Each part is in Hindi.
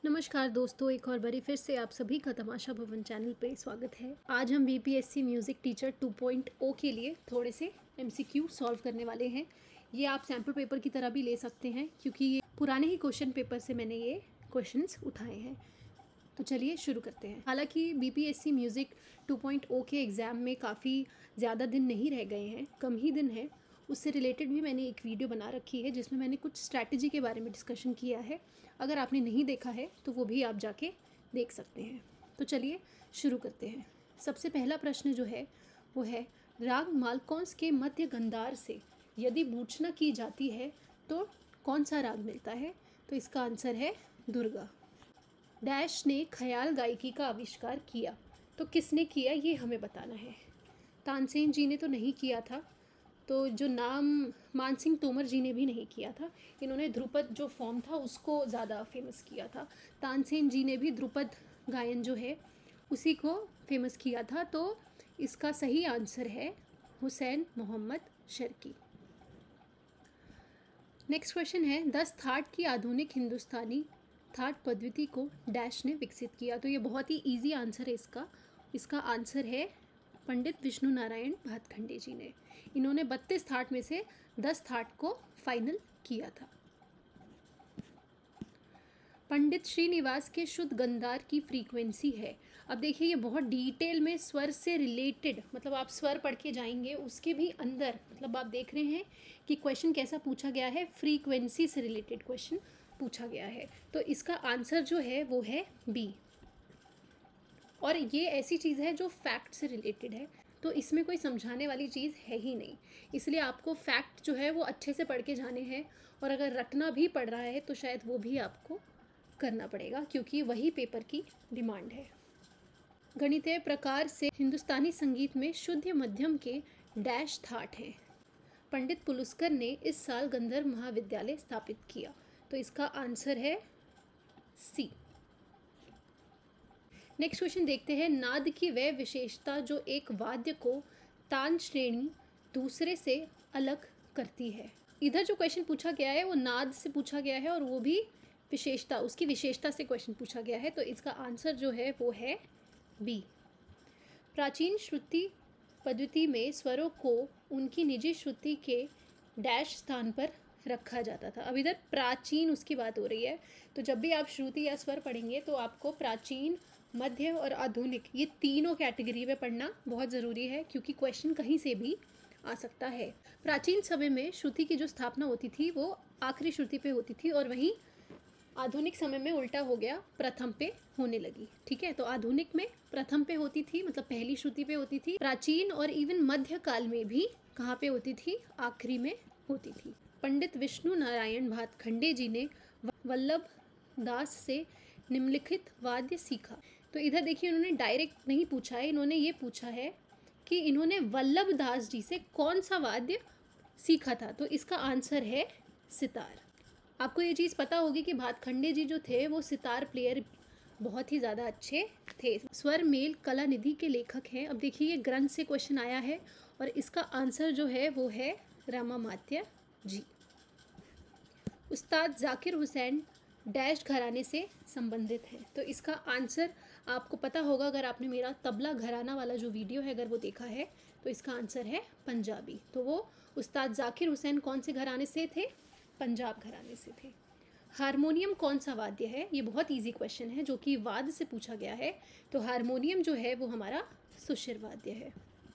नमस्कार दोस्तों, एक और बारी फिर से आप सभी का तमाशा भवन चैनल पे स्वागत है। आज हम बीपीएससी म्यूज़िक टीचर 2.0 के लिए थोड़े से एमसीक्यू सॉल्व करने वाले हैं। ये आप सैम्पल पेपर की तरह भी ले सकते हैं क्योंकि ये पुराने ही क्वेश्चन पेपर से मैंने ये क्वेश्चंस उठाए हैं। तो चलिए शुरू करते हैं। हालांकि बीपीएससी म्यूज़िक 2.0 के एग्ज़ाम में काफ़ी ज़्यादा दिन नहीं रह गए हैं, कम ही दिन है। उससे रिलेटेड भी मैंने एक वीडियो बना रखी है जिसमें मैंने कुछ स्ट्रैटेजी के बारे में डिस्कशन किया है। अगर आपने नहीं देखा है तो वो भी आप जाके देख सकते हैं। तो चलिए शुरू करते हैं। सबसे पहला प्रश्न जो है वो है, राग मालकौंस के मध्य गंधार से यदि मूर्छना की जाती है तो कौन सा राग मिलता है? तो इसका आंसर है दुर्गा। डैश ने ख्याल गायकी का आविष्कार किया, तो किसने किया ये हमें बताना है। तानसेन जी ने तो नहीं किया था, तो जो नाम मानसिंह तोमर जी ने भी नहीं किया था। इन्होंने ध्रुपद जो फॉर्म था उसको ज़्यादा फेमस किया था। तानसेन जी ने भी ध्रुपद गायन जो है उसी को फेमस किया था। तो इसका सही आंसर है हुसैन मोहम्मद शर्की। नेक्स्ट क्वेश्चन है, 10 थाट की आधुनिक हिंदुस्तानी थाट पद्धति को डैश ने विकसित किया। तो ये बहुत ही इजी आंसर है इसका आंसर है पंडित विष्णु नारायण भातखंडे जी ने। इन्होंने 32 थाट में से 10 थाट को फाइनल किया था। पंडित श्रीनिवास के शुद्ध गंधार की फ्रीक्वेंसी है। अब देखिए ये बहुत डिटेल में स्वर से रिलेटेड, मतलब आप स्वर पढ़ के जाएंगे उसके भी अंदर, मतलब आप देख रहे हैं कि क्वेश्चन कैसा पूछा गया है, फ्रीक्वेंसी से रिलेटेड क्वेश्चन पूछा गया है। तो इसका आंसर जो है वो है बी। और ये ऐसी चीज़ है जो फैक्ट से रिलेटेड है, तो इसमें कोई समझाने वाली चीज़ है ही नहीं। इसलिए आपको फैक्ट जो है वो अच्छे से पढ़ के जाने हैं, और अगर रटना भी पड़ रहा है तो शायद वो भी आपको करना पड़ेगा क्योंकि वही पेपर की डिमांड है। गणितीय प्रकार से हिंदुस्तानी संगीत में शुद्ध मध्यम के डैश थाट हैं। पंडित पुलुस्कर ने इस साल गंधर्व महाविद्यालय स्थापित किया। तो इसका आंसर है सी। नेक्स्ट क्वेश्चन देखते हैं, नाद की वह विशेषता जो एक वाद्य को तान श्रेणी दूसरे से अलग करती है। इधर जो क्वेश्चन पूछा गया है वो नाद से पूछा गया है और वो भी विशेषता, उसकी विशेषता से क्वेश्चन पूछा गया है। तो इसका आंसर जो है वो है बी। प्राचीन श्रुति पद्धति में स्वरों को उनकी निजी श्रुति के डैश स्थान पर रखा जाता था। अब इधर प्राचीन उसकी बात हो रही है, तो जब भी आप श्रुति या स्वर पढ़ेंगे तो आपको प्राचीन, मध्य और आधुनिक ये तीनों कैटेगरी में पढ़ना बहुत ज़रूरी है क्योंकि क्वेश्चन कहीं से भी आ सकता है। प्राचीन समय में श्रुति की जो स्थापना होती थी वो आखिरी श्रुति पे होती थी, और वहीं आधुनिक समय में उल्टा हो गया, प्रथम पे होने लगी। ठीक है, तो आधुनिक में प्रथम पे होती थी, मतलब पहली श्रुति पे होती थी। प्राचीन और इवन मध्य काल में भी कहाँ पे होती थी? आखिरी में होती थी। पंडित विष्णु नारायण भातखंडे जी ने वल्लभ दास से निम्नलिखित वाद्य सीखा। तो इधर देखिए उन्होंने डायरेक्ट नहीं पूछा है, इन्होंने ये पूछा है कि इन्होंने वल्लभ दास जी से कौन सा वाद्य सीखा था। तो इसका आंसर है सितार। आपको ये चीज़ पता होगी कि भातखंडे जी जो थे वो सितार प्लेयर बहुत ही ज़्यादा अच्छे थे। स्वर मेल कला निधि के लेखक हैं। अब देखिए ये ग्रंथ से क्वेश्चन आया है और इसका आंसर जो है वो है रामामात्य जी। उस्ताद जाकिर हुसैन डैश घराने से संबंधित है। तो इसका आंसर आपको पता होगा अगर आपने मेरा तबला घराना वाला जो वीडियो है अगर वो देखा है, तो इसका आंसर है पंजाबी। तो वो उस्ताद जाकिर हुसैन कौन से घराने से थे? पंजाब घराने से थे। हारमोनियम कौन सा वाद्य है? ये बहुत इजी क्वेश्चन है जो कि वाद्य से पूछा गया है। तो हारमोनियम जो है वो हमारा सुशिर वाद्य है।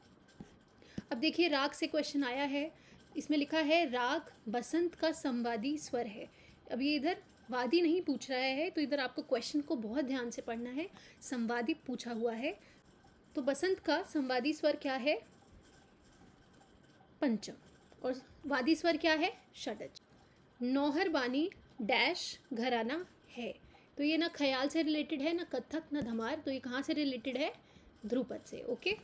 अब देखिए राग से क्वेश्चन आया है, इसमें लिखा है राग बसंत का संवादी स्वर है। अब ये इधर वादी नहीं पूछ रहा है, तो इधर आपको क्वेश्चन को बहुत ध्यान से पढ़ना है। संवादी पूछा हुआ है, तो बसंत का संवादी स्वर क्या है? पंचम। और वादी स्वर क्या है? षडज। नौहर बानी डैश घराना है। तो ये ना ख्याल से रिलेटेड है, ना कथक, ना धमार। तो ये कहाँ से रिलेटेड है? ध्रुपद से। ओके।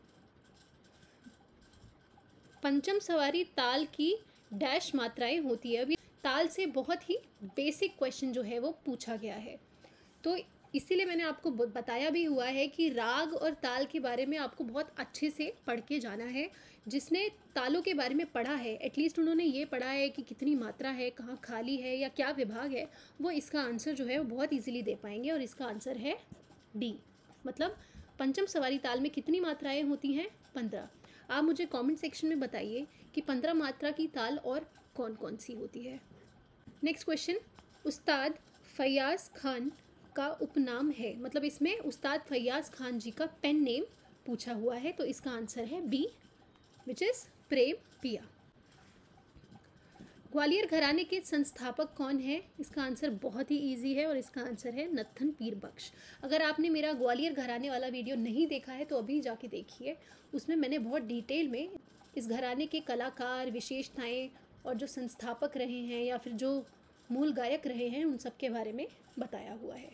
पंचम सवारी ताल की डैश मात्राएं होती है। अभी ताल से बहुत ही बेसिक क्वेश्चन जो है वो पूछा गया है। तो इसीलिए मैंने आपको बताया भी हुआ है कि राग और ताल के बारे में आपको बहुत अच्छे से पढ़ के जाना है। जिसने तालों के बारे में पढ़ा है, एटलीस्ट उन्होंने ये पढ़ा है कि कितनी मात्रा है, कहाँ खाली है या क्या विभाग है, वो इसका आंसर जो है वो बहुत ईजिली दे पाएंगे। और इसका आंसर है डी, मतलब पंचम सवारी ताल में कितनी मात्राएं होती हैं? 15। आप मुझे कमेंट सेक्शन में बताइए कि 15 मात्रा की ताल और कौन कौन सी होती है। नेक्स्ट क्वेश्चन, उस्ताद फैयाज़ खान का उपनाम है, मतलब इसमें उस्ताद फैयाज़ खान जी का पेन नेम पूछा हुआ है। तो इसका आंसर है बी, विच इज़ प्रेम पिया। ग्वालियर घराने के संस्थापक कौन है? इसका आंसर बहुत ही इजी है और इसका आंसर है नत्थन पीर बख्श। अगर आपने मेरा ग्वालियर घराने वाला वीडियो नहीं देखा है तो अभी जाके देखिए, उसमें मैंने बहुत डिटेल में इस घराने के कलाकार, विशेषताएं और जो संस्थापक रहे हैं या फिर जो मूल गायक रहे हैं उन सब के बारे में बताया हुआ है।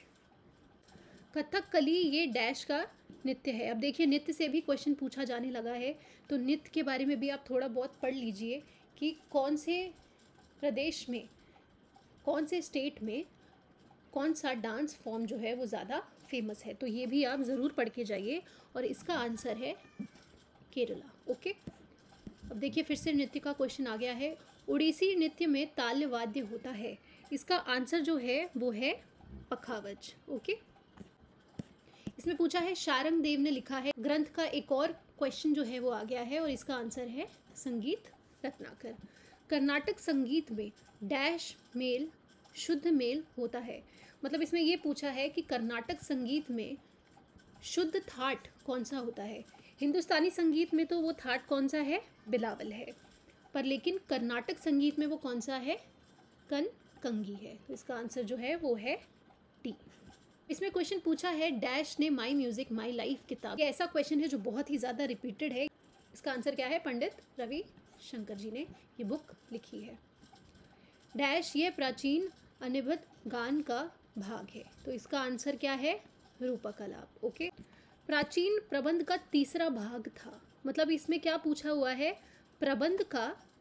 कथकली ये डैश का नृत्य है। अब देखिए नृत्य से भी क्वेश्चन पूछा जाने लगा है, तो नृत्य के बारे में भी आप थोड़ा बहुत पढ़ लीजिए कि कौन से प्रदेश में, कौन से स्टेट में कौन सा डांस फॉर्म जो है वो ज़्यादा फेमस है। तो ये भी आप ज़रूर पढ़ के जाइए और इसका आंसर है केरला। ओके, अब देखिए फिर से नृत्य का क्वेश्चन आ गया है। उड़ीसी नृत्य में ताल वाद्य होता है, इसका आंसर जो है वो है पखावज। ओके, इसमें पूछा है शारंग देव ने लिखा है ग्रंथ का एक और क्वेश्चन जो है वो आ गया है और इसका आंसर है संगीत रत्नाकर। कर्नाटक संगीत में डैश मेल शुद्ध मेल होता है, मतलब इसमें ये पूछा है कि कर्नाटक संगीत में शुद्ध थाट कौन सा होता है। हिंदुस्तानी संगीत में तो वो थाट कौन सा है? बिलावल है, पर लेकिन कर्नाटक संगीत में वो कौन सा है? कंगी है। तो इसका आंसर जो है वो है टी। इसमें क्वेश्चन पूछा है डैश ने माई म्यूजिक माई लाइफ किताब, ये ऐसा क्वेश्चन है जो बहुत ही ज़्यादा रिपीटेड है। इसका आंसर क्या है? पंडित रवि शंकर जी ने ये बुक लिखी है। डैश ये प्राचीन अनिबद्ध गान का भाग है, तो इसका आंसर क्या है? रूपकलाप। ओके, प्राचीन प्रबंध का तीसरा भाग था, मतलब इसमें क्या पूछा हुआ है? प्रबंध का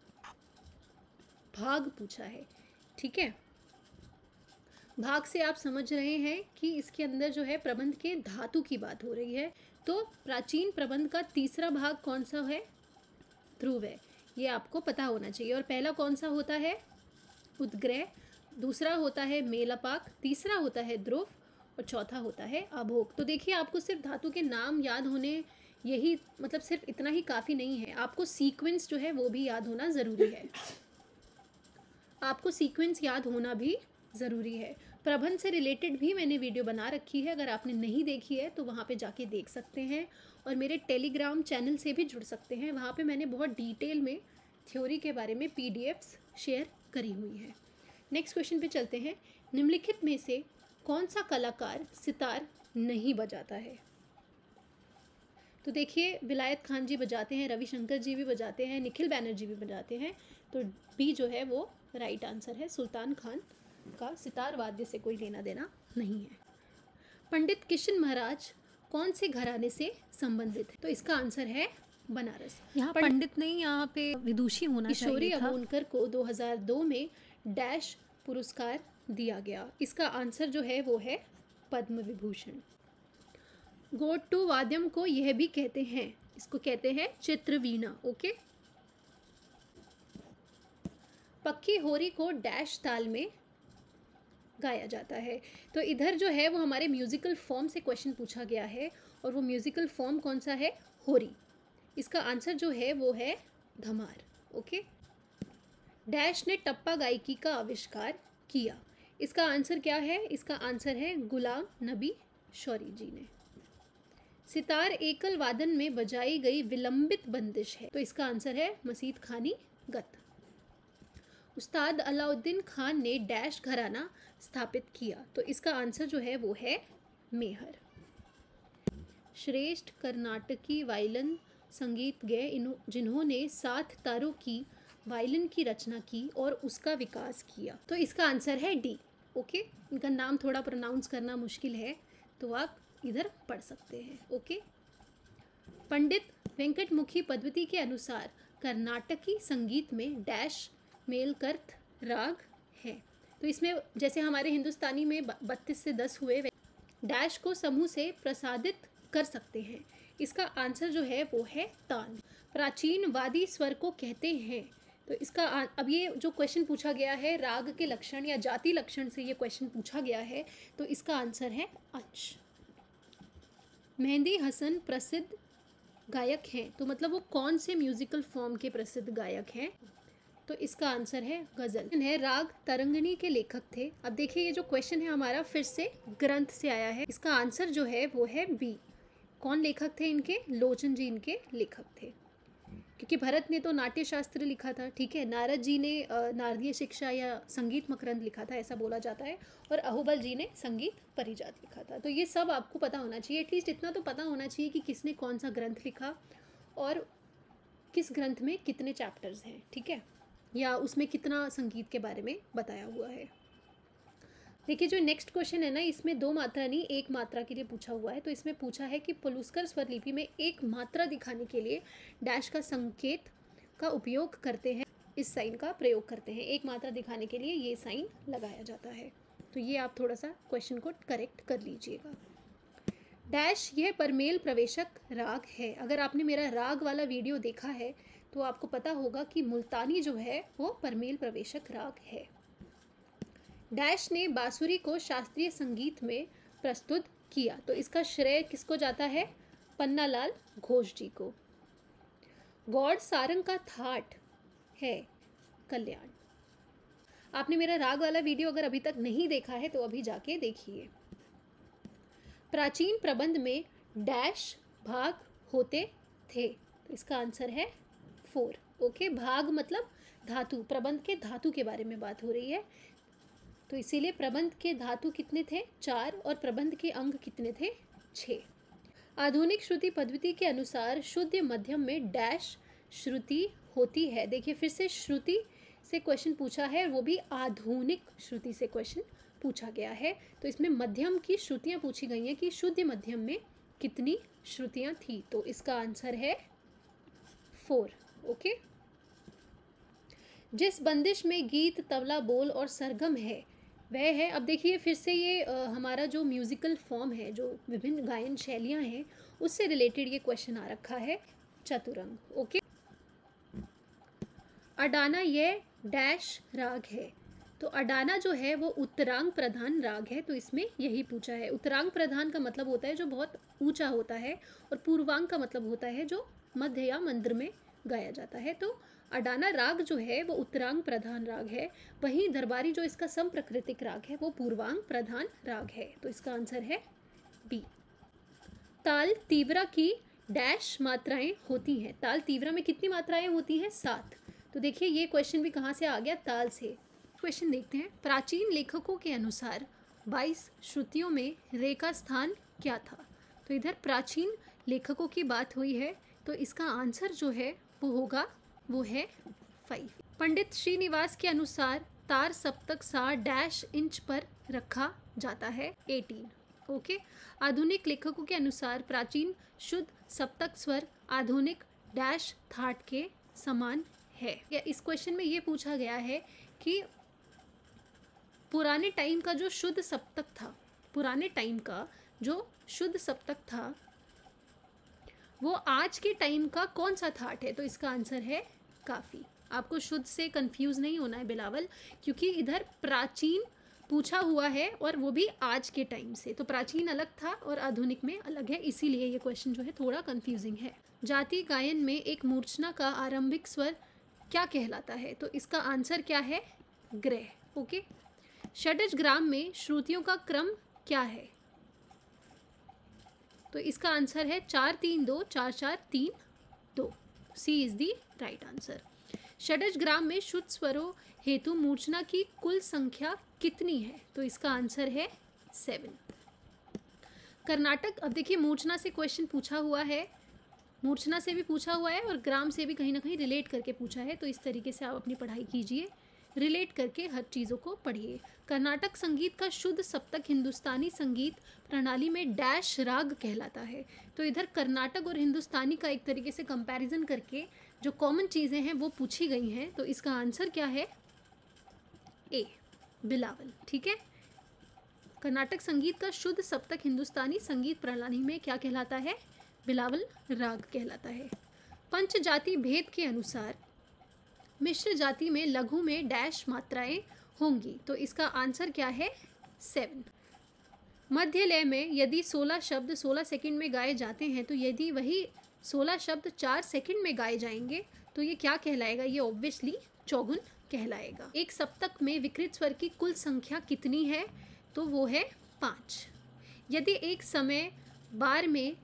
भाग पूछा है। ठीक है, भाग से आप समझ रहे हैं कि इसके अंदर जो है प्रबंध के धातु की बात हो रही है। तो प्राचीन प्रबंध का तीसरा भाग कौन सा है? ध्रुव है, ये आपको पता होना चाहिए। और पहला कौन सा होता है? उद्ग्रह, दूसरा होता है मेलापाक, तीसरा होता है ध्रुव और चौथा होता है आभोग। तो देखिए आपको सिर्फ धातु के नाम याद होने, यही मतलब सिर्फ इतना ही काफ़ी नहीं है, आपको सीक्वेंस जो है वो भी याद होना ज़रूरी है। आपको सीक्वेंस याद होना भी ज़रूरी है। प्रबंध से रिलेटेड भी मैंने वीडियो बना रखी है, अगर आपने नहीं देखी है तो वहाँ पे जाके देख सकते हैं। और मेरे टेलीग्राम चैनल से भी जुड़ सकते हैं, वहाँ पे मैंने बहुत डिटेल में थ्योरी के बारे में पीडीएफ्स शेयर करी हुई है। नेक्स्ट क्वेश्चन पे चलते हैं। निम्नलिखित में से कौन सा कलाकार सितार नहीं बजाता है? तो देखिए विलायत खान जी बजाते हैं, रविशंकर जी भी बजाते हैं, निखिल बैनर्जी भी बजाते हैं। तो बी जो है वो राइट आंसर है। सुल्तान खान का सितार वाद्य से कोई लेना देना नहीं है। पंडित किशन महाराज कौन से घराने से संबंधित है? तो इसका आंसर है बनारस। यहाँ पंडित नहीं, यहाँ पे विदुषी होना किशोरी चाहिए था। अभोनकर को 2002 में डैश पुरस्कार दिया गया, इसका आंसर जो है वो है पद्म विभूषण। गोटू वाद्यम को यह भी कहते हैं, इसको कहते हैं चित्रवीणा। ओके, पक्की होरी को डैश ताल में गाया जाता है। तो इधर जो है वो हमारे म्यूजिकल फॉर्म से क्वेश्चन पूछा गया है और वो म्यूजिकल फॉर्म कौन सा है? होरी। इसका आंसर जो है वो है धमार। ओके, डैश ने टप्पा गायकी का आविष्कार किया, इसका आंसर क्या है? इसका आंसर है गुलाम नबी शौरी जी ने। सितार एकल वादन में बजाई गई विलंबित बंदिश है, तो इसका आंसर है मसीद खानी गत। उस्ताद अलाउद्दीन खान ने डैश घराना स्थापित किया, तो इसका आंसर जो है वो है मेहर। श्रेष्ठ कर्नाटकी वायलिन संगीतज्ञ जिन्होंने 7 तारों की वायलिन की रचना की और उसका विकास किया, तो इसका आंसर है डी। ओके, इनका नाम थोड़ा प्रोनाउंस करना मुश्किल है तो आप इधर पढ़ सकते हैं। ओके, पंडित वेंकटमुखी पद्वती के अनुसार कर्नाटकी संगीत में डैश मेलकर्त राग है। तो इसमें जैसे हमारे हिंदुस्तानी में 32 से 10 हुए, डैश को समूह से प्रसादित कर सकते हैं? इसका आंसर जो है वो है तान। प्राचीन वादी स्वर को कहते हैं। तो इसका अब ये जो क्वेश्चन पूछा गया है राग के लक्षण या जाति लक्षण से ये क्वेश्चन पूछा गया है, तो इसका आंसर है अंश। मेहंदी हसन प्रसिद्ध गायक हैं, तो मतलब वो कौन से म्यूजिकल फॉर्म के प्रसिद्ध गायक हैं? तो इसका आंसर है गजल। है राग तरंगिणी के लेखक थे। अब देखिए ये जो क्वेश्चन है हमारा फिर से ग्रंथ से आया है। इसका आंसर जो है वो है बी। कौन लेखक थे इनके? लोचन जी इनके लेखक थे। क्योंकि भरत ने तो नाट्य शास्त्र लिखा था, ठीक है, नारद जी ने नारदीय शिक्षा या संगीत मकरंद लिखा था, ऐसा बोला जाता है, और अहोबल जी ने संगीत परिजात लिखा था। तो ये सब आपको पता होना चाहिए, एटलीस्ट इतना तो पता होना चाहिए कि किसने कौन सा ग्रंथ लिखा और किस ग्रंथ में कितने चैप्टर्स हैं, ठीक है, या उसमें कितना संगीत के बारे में बताया हुआ है। देखिए जो नेक्स्ट क्वेश्चन है ना, इसमें दो मात्रा नहीं एक मात्रा के लिए पूछा हुआ है। तो इसमें पूछा है कि पुलुस्कर स्वर लिपि में एक मात्रा दिखाने के लिए डैश का संकेत का उपयोग करते हैं, इस साइन का प्रयोग करते हैं। एक मात्रा दिखाने के लिए ये साइन लगाया जाता है। तो ये आप थोड़ा सा क्वेश्चन को करेक्ट कर लीजिएगा। डैश यह परमेल प्रवेशक राग है। अगर आपने मेरा राग वाला वीडियो देखा है तो आपको पता होगा कि मुल्तानी जो है वो परमेल प्रवेशक राग है। डैश ने बांसुरी को शास्त्रीय संगीत में प्रस्तुत किया। तो इसका श्रेय किसको जाता है? पन्नालाल घोष जी को। गौड़ सारंग का थाट है कल्याण। आपने मेरा राग वाला वीडियो अगर अभी तक नहीं देखा है तो अभी जाके देखिए। प्राचीन प्रबंध में डैश भाग होते थे। तो इसका आंसर है 4। ओके, भाग मतलब धातु, प्रबंध के धातु के बारे में बात हो रही है, तो इसीलिए प्रबंध के धातु कितने थे? 4, और प्रबंध के अंग कितने थे? 6। आधुनिक श्रुति पद्धति के अनुसार शुद्ध मध्यम में डैश श्रुति होती है। देखिए फिर से श्रुति से क्वेश्चन पूछा है, वो भी आधुनिक श्रुति से क्वेश्चन पूछा गया है। तो इसमें मध्यम की श्रुतियाँ पूछी गई हैं कि शुद्ध मध्यम में कितनी श्रुतियाँ थी। तो इसका आंसर है 4। ओके। जिस बंदिश में गीत, तबला, बोल और सरगम है वह है, अब देखिए फिर से ये हमारा जो म्यूज़िकल फॉर्म है, जो विभिन्न गायन शैलियाँ हैं, उससे रिलेटेड ये क्वेश्चन आ रखा है, चतुरंग। ओके। अडाना यह डैश राग है। तो अडाना जो है वो उत्तरांग प्रधान राग है। तो इसमें यही पूछा है। उत्तरांग प्रधान का मतलब होता है जो बहुत ऊंचा होता है, और पूर्वांग का मतलब होता है जो मध्य या मंद्र में गाया जाता है। तो अडाना राग जो है वो उत्तरांग प्रधान राग है। वहीं दरबारी जो इसका संप्रकृतिक राग है वो पूर्वांग प्रधान राग है। तो इसका आंसर है बी। ताल तीव्रा की डैश मात्राएं होती हैं। ताल तीव्रा में कितनी मात्राएं होती हैं? 7। तो देखिए ये क्वेश्चन भी कहाँ से आ गया? ताल से। क्वेश्चन देखते हैं। प्राचीन लेखकों के अनुसार 22 श्रुतियों में रे का स्थान क्या था? तो इधर प्राचीन लेखकों की बात हुई है, तो इसका आंसर जो है वो होगा, वो है 5। पंडित श्रीनिवास के अनुसार तार सप्तक सा डैश इंच पर रखा जाता है 18। ओके। आधुनिक लेखकों के अनुसार प्राचीन शुद्ध सप्तक स्वर आधुनिक डैश थाट के समान है। या इस क्वेश्चन में ये पूछा गया है कि पुराने टाइम का जो शुद्ध सप्तक था, पुराने टाइम का जो शुद्ध सप्तक था वो आज के टाइम का कौन सा थाट है? तो इसका आंसर है काफ़ी। आपको शुद्ध से कंफ्यूज नहीं होना है बिलावल, क्योंकि इधर प्राचीन पूछा हुआ है और वो भी आज के टाइम से। तो प्राचीन अलग था और आधुनिक में अलग है, इसीलिए ये क्वेश्चन जो है थोड़ा कंफ्यूजिंग है। जाति गायन में एक मूर्छना का आरंभिक स्वर क्या कहलाता है? तो इसका आंसर क्या है? ग्रह। ओके। षडज ग्राम में श्रुतियों का क्रम क्या है? तो इसका आंसर है 4-3-2 4-4-3-2। C is the right answer. षडज ग्राम में शुद्ध स्वरों हेतु मूर्छना की कुल संख्या कितनी है? तो इसका आंसर है 7। कर्नाटक, अब देखिए मूर्छना से क्वेश्चन पूछा हुआ है, मूर्छना से भी पूछा हुआ है और ग्राम से भी कहीं ना कहीं रिलेट करके पूछा है। तो इस तरीके से आप अपनी पढ़ाई कीजिए, रिलेट करके हर चीज़ों को पढ़िए। कर्नाटक संगीत का शुद्ध सप्तक हिंदुस्तानी संगीत प्रणाली में डैश राग कहलाता है। तो इधर कर्नाटक और हिंदुस्तानी का एक तरीके से कंपैरिजन करके जो कॉमन चीज़ें हैं वो पूछी गई हैं। तो इसका आंसर क्या है? ए, बिलावल। ठीक है। कर्नाटक संगीत का शुद्ध सप्तक हिंदुस्तानी संगीत प्रणाली में क्या कहलाता है? बिलावल राग कहलाता है। पंच जाति भेद के अनुसार मिश्र जाति में लघु में डैश मात्राएं होंगी, तो इसका आंसर क्या है? 7। मध्य लय में यदि 16 शब्द 16 सेकंड में गाए जाते हैं, तो यदि वही 16 शब्द 4 सेकंड में गाए जाएंगे तो ये क्या कहलाएगा? ये ऑब्वियसली चौगुन कहलाएगा। एक सप्तक में विकृत स्वर की कुल संख्या कितनी है? तो वो है 5। यदि एक समय बार में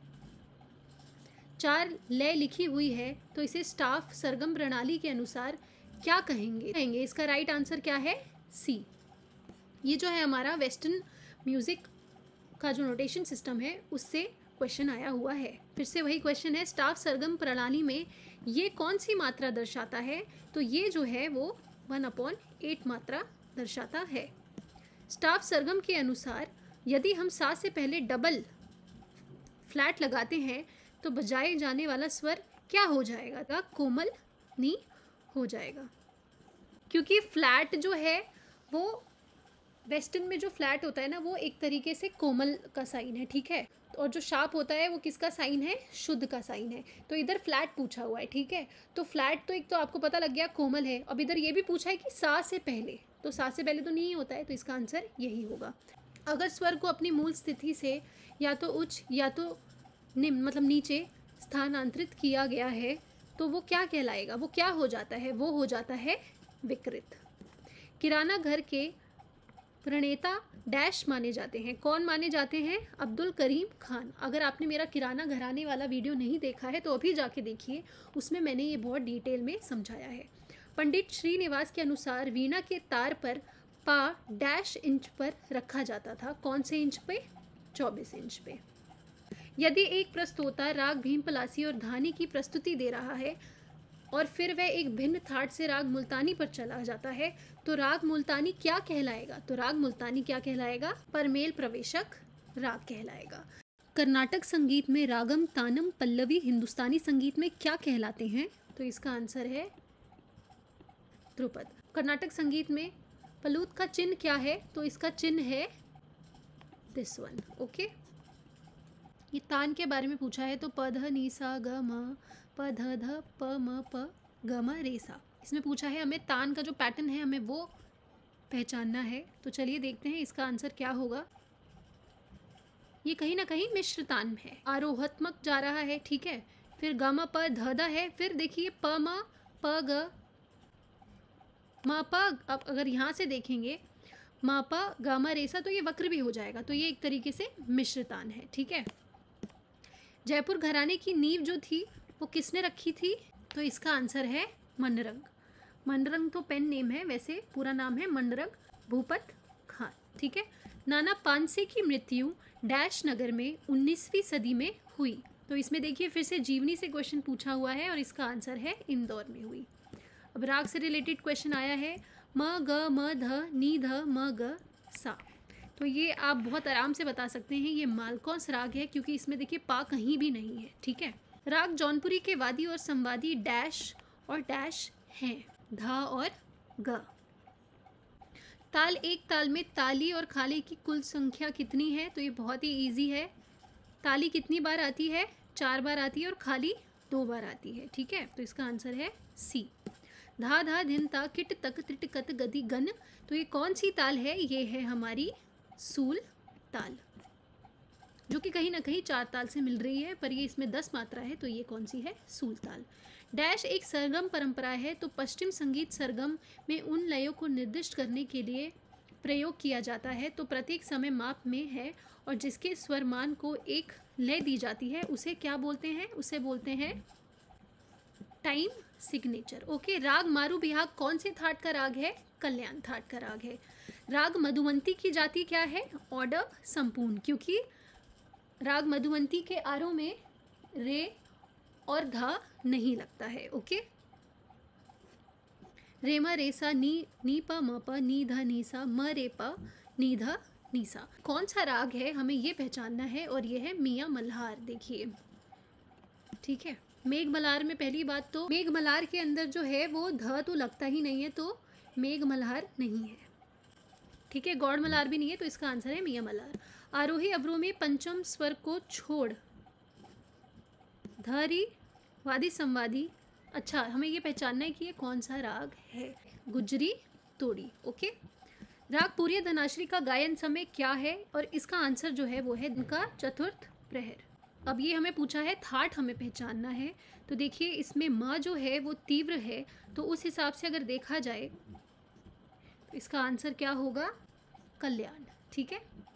4 लय लिखी हुई है तो इसे स्टाफ सरगम प्रणाली के अनुसार क्या कहेंगे? इसका राइट आंसर क्या है? सी। ये जो है हमारा वेस्टर्न म्यूजिक का जो नोटेशन सिस्टम है उससे क्वेश्चन आया हुआ है। फिर से वही क्वेश्चन है, स्टाफ सरगम प्रणाली में ये कौन सी मात्रा दर्शाता है? तो ये जो है वो 1/8 मात्रा दर्शाता है। स्टाफ सरगम के अनुसार यदि हम सा से पहले डबल फ्लैट लगाते हैं तो बजाए जाने वाला स्वर क्या हो जाएगा? कोमल नी हो जाएगा, क्योंकि फ्लैट जो है वो वेस्टर्न में जो फ्लैट होता है ना वो एक तरीके से कोमल का साइन है, ठीक है, और जो शार्प होता है वो किसका साइन है? शुद्ध का साइन है। तो इधर फ्लैट पूछा हुआ है, ठीक है, तो फ्लैट तो एक तो आपको पता लग गया कोमल है। अब इधर ये भी पूछा है कि सा से पहले, तो सा से पहले तो नहीं होता है, तो इसका आंसर यही होगा। अगर स्वर को अपनी मूल स्थिति से या तो उच्च या तो निम्न मतलब नीचे स्थानांतरित किया गया है तो वो क्या कहलाएगा? वो क्या हो जाता है? वो हो जाता है विकृत। किराना घर के प्रणेता डैश माने जाते हैं। कौन माने जाते हैं? अब्दुल करीम खान। अगर आपने मेरा किराना घराने वाला वीडियो नहीं देखा है तो अभी जाके देखिए, उसमें मैंने ये बहुत डिटेल में समझाया है। पंडित श्रीनिवास के अनुसार वीणा के तार पर पा डैश इंच पर रखा जाता था। कौन से इंच पे? 24 इंच पे। यदि एक प्रस्तोता राग भीमपलासी और धानी की प्रस्तुति दे रहा है और फिर वह एक भिन्न थाट से राग मुल्तानी पर चला जाता है तो राग मुल्तानी क्या कहलाएगा? तो राग मुल्तानी क्या कहलाएगा? परमेल प्रवेशक राग कहलाएगा। कर्नाटक संगीत में रागम, तानम, पल्लवी हिंदुस्तानी संगीत में क्या कहलाते हैं? तो इसका आंसर है ध्रुपद। कर्नाटक संगीत में पलूत का चिन्ह क्या है? तो इसका चिन्ह है दिस वन। ओके, ये तान के बारे में पूछा है तो प ध नी सा ग म, प ध ध प म प ग म रे सा। इसमें पूछा है हमें तान का जो पैटर्न है हमें वो पहचानना है। तो चलिए देखते हैं इसका आंसर क्या होगा। ये कहीं ना कहीं मिश्र तान है, आरोहात्मक जा रहा है, ठीक है, फिर ग म प ध ध है, फिर देखिए प म प ग म प। अब अगर यहाँ से देखेंगे म प ग म रे सा तो ये वक्र भी हो जाएगा, तो ये एक तरीके से मिश्र तान है, ठीक है। जयपुर घराने की नींव जो थी वो किसने रखी थी? तो इसका आंसर है मनरंग। मनरंग तो पेन नेम है, वैसे पूरा नाम है मनरंग भूपत खान, ठीक है। नाना पानसे की मृत्यु डैश नगर में 19वीं सदी में हुई। तो इसमें देखिए फिर से जीवनी से क्वेश्चन पूछा हुआ है और इसका आंसर है इंदौर में हुई। अब राग से रिलेटेड क्वेश्चन आया है म ग म ध नी ध म ग सा। तो ये आप बहुत आराम से बता सकते हैं ये मालकौंस राग है, क्योंकि इसमें देखिए पा कहीं भी नहीं है, ठीक है। राग जौनपुरी के वादी और संवादी डैश और डैश हैं, धा और ग। ताल एक ताल में ताली और खाली की कुल संख्या कितनी है? तो ये बहुत ही इजी है। ताली कितनी बार आती है? 4 बार आती है और खाली 2 बार आती है, ठीक है। तो इसका आंसर है सी। धा धा धिन ता किट तक त्रिट कत गति गन। तो ये कौन सी ताल है? ये है हमारी सूल ताल, जो कि कहीं ना कहीं 4 ताल से मिल रही है, पर ये इसमें 10 मात्रा है, तो ये कौन सी है? सूल ताल। डैश एक सरगम परंपरा है, तो पश्चिम संगीत सरगम में उन लयों को निर्दिष्ट करने के लिए प्रयोग किया जाता है, तो प्रत्येक समय माप में है और जिसके स्वरमान को एक लय दी जाती है उसे क्या बोलते हैं? उसे बोलते हैं टाइम सिग्नेचर। ओके, राग मारू बिहाग कौन से थाट का राग है? कल्याण थाट का राग है। राग मधुवंती की जाति क्या है? ऑर्डर संपूर्ण, क्योंकि राग मधुवंती के आरों में रे और धा नहीं लगता है। ओके, रे म रे सा नी नी प म प नी ध नी सा म रे प नी ध नी सा। कौन सा राग है हमें ये पहचानना है और ये है मियाँ मल्हार। देखिए, ठीक है, मेघ मल्हार में पहली बात तो मेघ मल्हार के अंदर जो है वो ध तो लगता ही नहीं है, तो मेघ मल्हार नहीं है। ठीक है, गौड़ मलार भी नहीं है, तो इसका आंसर है मियाँ मलार। आरोही अवरोही पंचम स्वर को छोड़ धारी वादी संवादी। अच्छा, हमें ये पहचानना है कि ये कौन सा राग है। गुजरी तोड़ी। ओके, राग पूरी धनाश्री का गायन समय क्या है, और इसका आंसर जो है वो है इनका चतुर्थ प्रहर। अब ये हमें पूछा है थाट हमें पहचानना है, तो देखिए इसमें माँ जो है वो तीव्र है, तो उस हिसाब से अगर देखा जाए तो इसका आंसर क्या होगा, कल्याण। ठीक है,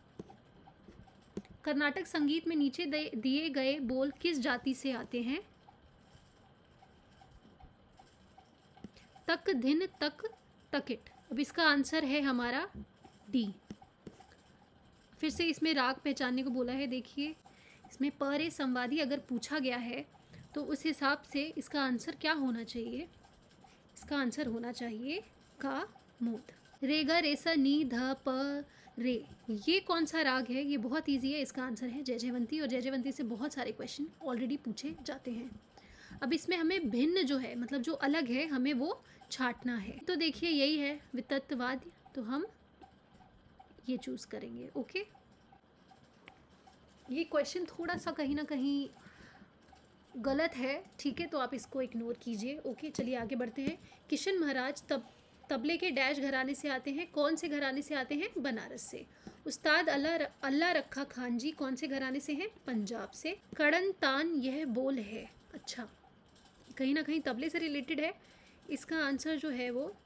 कर्नाटक संगीत में नीचे दिए गए बोल किस जाति से आते हैं। तक धिन तक तकिट। अब इसका आंसर है हमारा डी। फिर से इसमें राग पहचानने को बोला है, देखिए इसमें परे संवादी अगर पूछा गया है तो उस हिसाब से इसका आंसर क्या होना चाहिए, इसका आंसर होना चाहिए का मोद। रेगा रेसा नी ध प रे, ये कौन सा राग है, ये बहुत इजी है, इसका आंसर है जयजयवंती, और जयजयवंती से बहुत सारे क्वेश्चन ऑलरेडी पूछे जाते हैं। अब इसमें हमें भिन्न जो है, मतलब जो अलग है, हमें वो छांटना है। तो देखिए यही है वितत्ववाद, तो हम ये चूज करेंगे। ओके, ये क्वेश्चन थोड़ा सा कहीं ना कहीं गलत है, ठीक है, तो आप इसको इग्नोर कीजिए। ओके, चलिए आगे बढ़ते हैं। किशन महाराज तबले के डैश घराने से आते हैं, कौन से घराने से आते हैं, बनारस से। उस्ताद अल्लाह रखा खान जी कौन से घराने से हैं, पंजाब से। कड़न तान यह बोल है, अच्छा कहीं ना कहीं तबले से रिलेटेड है, इसका आंसर जो है वो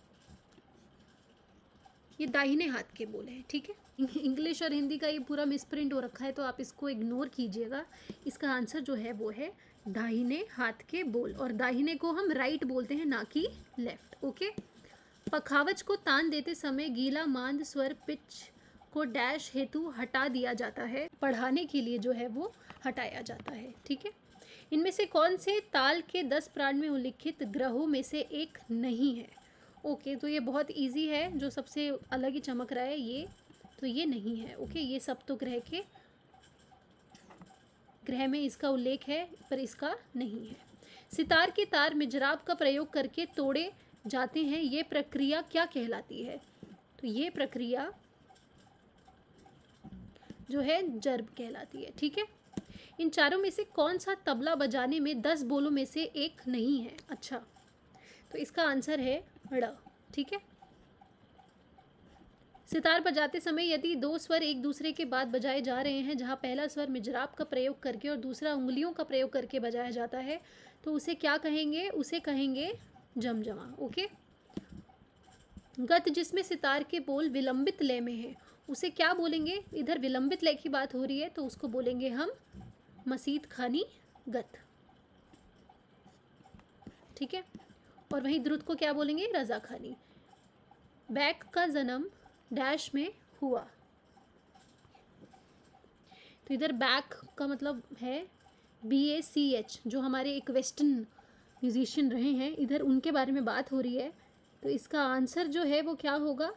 ये दाहिने हाथ के बोल है। ठीक है, इंग्लिश और हिंदी का ये पूरा मिसप्रिंट हो रखा है, तो आप इसको इग्नोर कीजिएगा। इसका आंसर जो है वो है दाहिने हाथ के बोल, और दाहिने को हम राइट बोलते हैं, ना कि लेफ्ट। ओके, पखावज को तान देते समय गीला मांद स्वर पिच को डैश हेतु हटा दिया जाता है, पढ़ाने के लिए जो है वो हटाया जाता है। ठीक है, इनमें से कौन से ताल के 10 प्राण में उल्लिखित ग्रहों में से एक नहीं है। ओके, तो ये बहुत इजी है, जो सबसे अलग ही चमक रहा है ये, तो ये नहीं है। ओके, ये सब तो ग्रह में इसका उल्लेख है, पर इसका नहीं है। सितार के तार मिजराब का प्रयोग करके तोड़े जाते हैं, ये प्रक्रिया क्या कहलाती है, तो ये प्रक्रिया जो है जर्ब कहलाती है। ठीक है, इन चारों में से कौन सा तबला बजाने में 10 बोलों में से एक नहीं है। अच्छा, तो इसका आंसर है ड़। ठीक है, सितार बजाते समय यदि 2 स्वर एक दूसरे के बाद बजाए जा रहे हैं, जहां पहला स्वर मिजराब का प्रयोग करके और दूसरा उंगलियों का प्रयोग करके बजाया जाता है, तो उसे क्या कहेंगे, उसे कहेंगे जमजमा। ओके, गत जिसमें सितार के बोल विलंबित लय में है, उसे क्या बोलेंगे, इधर विलंबित लय की बात हो रही है, तो उसको बोलेंगे हम मसीद खानी गत। ठीक है, और वहीं द्रुत को क्या बोलेंगे, रजा खानी। बैक का जन्म डैश में हुआ, तो इधर बैक का मतलब है BACH, जो हमारे एक वेस्टर्न म्यूजिशियन रहे हैं, इधर उनके बारे में बात हो रही है, तो इसका आंसर जो है वो क्या होगा,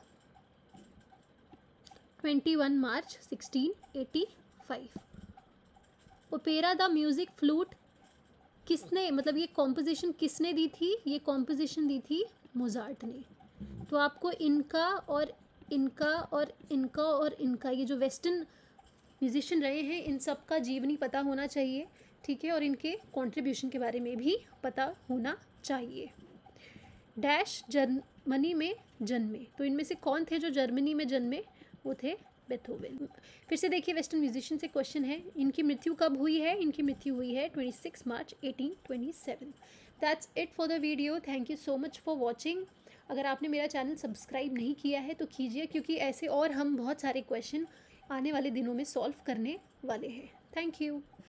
21 March 1685। Opera the music flute किसने, मतलब ये कॉम्पोजिशन किसने दी थी, ये कॉम्पोजिशन दी थी मोजार्ट ने। तो आपको इनका और इनका और इनका और इनका, ये जो वेस्टर्न म्यूजिशियन रहे हैं, इन सब का जीवनी पता होना चाहिए। ठीक है, और इनके कंट्रीब्यूशन के बारे में भी पता होना चाहिए। डैश जर्मनी में जन्मे, तो इनमें से कौन थे जो जर्मनी में जन्मे, वो थे बेथोवेन। फिर से देखिए वेस्टर्न म्यूजिशियन से क्वेश्चन है, इनकी मृत्यु कब हुई है, इनकी मृत्यु हुई है 26 March 1827। That's it for the video, thank you so much for watching. अगर आपने मेरा चैनल सब्सक्राइब नहीं किया है तो कीजिए, क्योंकि ऐसे और हम बहुत सारे क्वेश्चन आने वाले दिनों में सॉल्व करने वाले हैं। Thank you.